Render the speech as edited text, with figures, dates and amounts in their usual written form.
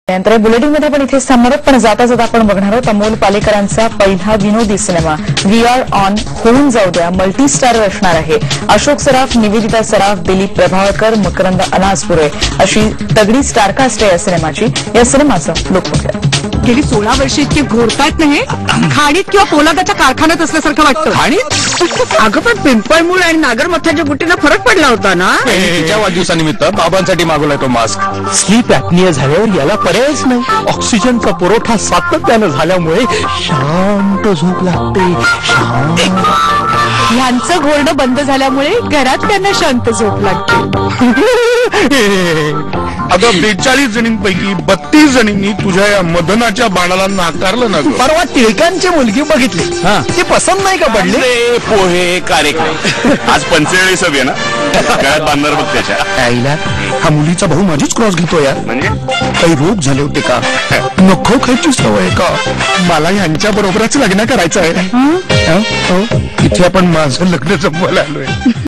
त्यानंतर बुलेटिन मध्ये आपण इथेच थांबणार आहोत, पण जाता जाता आपण बघणार आहोत अमोल पालेकरांचा पहिला विनोदी सिनेमा वी आर ऑन होऊन जाऊ द्या मल्टी स्टारर असणार आहे. अशोक सराफ, निवेदिता सराफ, दिलीप प्रभावळकर, मकरंद अनासपुरे अशी तगडी स्टारकास्ट आहे या सिनेमाची. या सिनेमाचं लुक बघूया. गेली 16 वर्ष इतके घोरतायत नाही खाणीत किंवा पोलादाच्या कारखान्यात असल्यासारखं वाटतं. खाणीत अगं पण पिंपळमूळ आणि नागरमथाच्या गुटीला फरक पडला होता ना. तिच्या वाढदिवसानिमित्त बाबांसाठी मागवलाय तो मास्क. स्लीप ऍपनिया झाल्यावर याला पर्यायच नाही. ऑक्सिजनचा पुरवठा सातत्यानं झाल्यामुळे शांत झोप लागते. ह्यांचं घोरणं बंद झाल्यामुळे घरात त्यांना शांत झोप लागते. अगं 42 जणींपैकी 32 जणींनी तुझ्या या मदनाच्या बाणाला नाकारलं ना. परवा टिळकांची मुलगी बघितली, ती पसंत नाही का पडली. पोहे कार्यक्रम आज 45 ना गळ्यात बांधणार बघ त्याच्या आईला हा मुलीचा भाऊ माझीच क्रॉस घेतो यार. म्हणजे काही रोग झाले होते का, नको खायची सवय आहे का. मला यांच्या बरोबरच लग्न करायचं आहे. इथे आपण माझं लग्न जमवायला आलोय.